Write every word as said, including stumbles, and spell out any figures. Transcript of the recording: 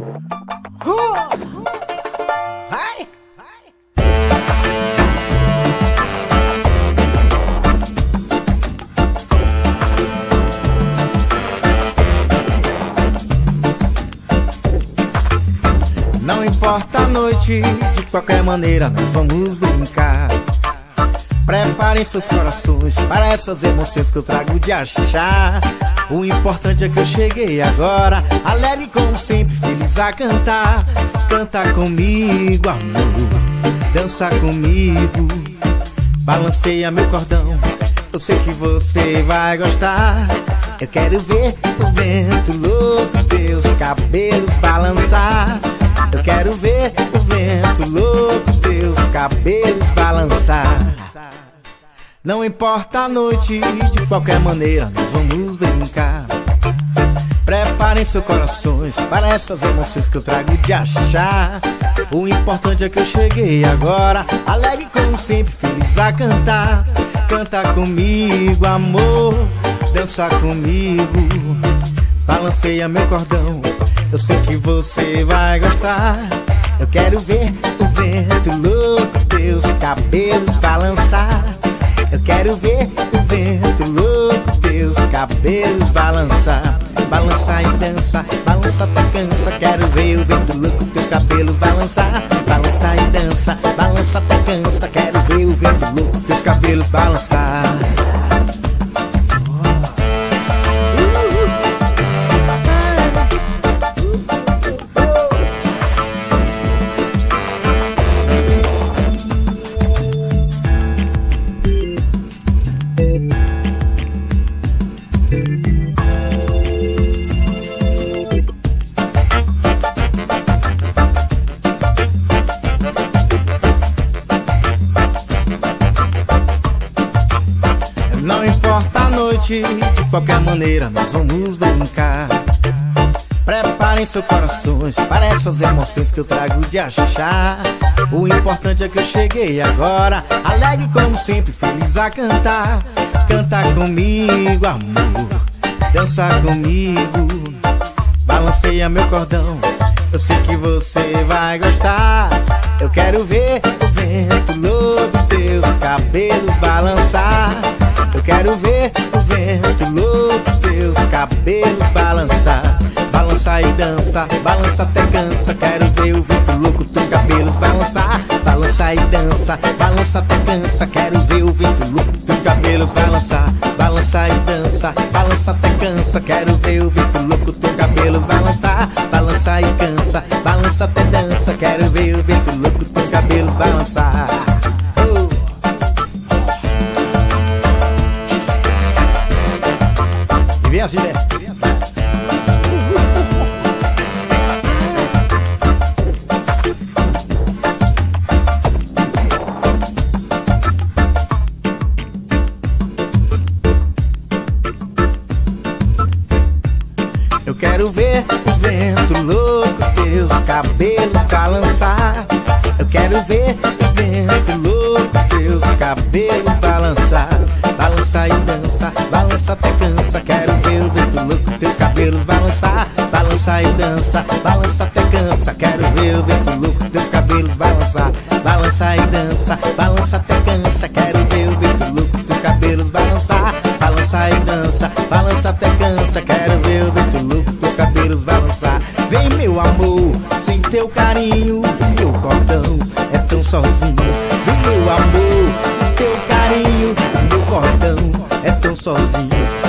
Vai! Não importa a noite, de qualquer maneira nós vamos brincar. Preparem seus corações para essas emoções que eu trago de achar. O importante é que eu cheguei agora, alegre como sempre, feliz a cantar. Canta comigo, amor, dança comigo, balanceia meu cordão, eu sei que você vai gostar. Eu quero ver o vento louco, teus cabelos balançar. Eu quero ver o vento louco, teus cabelos balançar. Não importa a noite, de qualquer maneira nós vamos brincar. Preparem seus corações para essas emoções que eu trago de achar. O importante é que eu cheguei agora, alegre como sempre, feliz a cantar. Canta comigo, amor, dança comigo, balanceia meu cordão, eu sei que você vai gostar. Eu quero ver o vento louco, teus cabelos balançar. Eu quero ver o vento louco, teus cabelos balançar. Balança e dança, balança até cansa. Quero ver o vento louco, teus cabelos balançar. Balança e dança, balança até cansa. Quero ver o vento louco, teus cabelos balançar. Não importa a noite, de qualquer maneira nós vamos brincar. Preparem seus corações para essas emoções que eu trago de achar. O importante é que eu cheguei agora, alegre como sempre, feliz a cantar. Canta comigo, amor, dança comigo, balanceia meu cordão, eu sei que você vai gostar. Eu quero ver o vento louco, teus cabelos balançar. Eu quero ver o vento louco, teus cabelos balançar. Balança e dança, balança até cansa. Quero ver o vento louco, teus cabelos balançar. Balança e dança, balança até cansa. Quero ver o vento louco, teus cabelos balançar. Balança e dança, balança até cansa. Quero ver o vento louco, teus cabelos balançar. Balança e cansa, balança até dança. Quero ver o vento louco, teus cabelos balançar. Vem assim, né? Eu quero ver o vento louco, teus cabelos balançar. Eu quero ver o vento louco, teus cabelos balançar. Balança e dança, balança até cansa. Quero ver o vento louco, teus cabelos balançar. Balança e dança, balança até cansa. Quero ver o vento louco, teus cabelos balançar. Balança e dança, balança até cansa. Quero ver o vento louco, teus cabelos balançar. Balança e dança, balança até cansa. Quero ver o vento louco, teus cabelos balançar. Vem meu amor, sem teu carinho, meu cordão é tão sozinho. Vem meu amor, teu carinho, meu cordão é tão sozinho.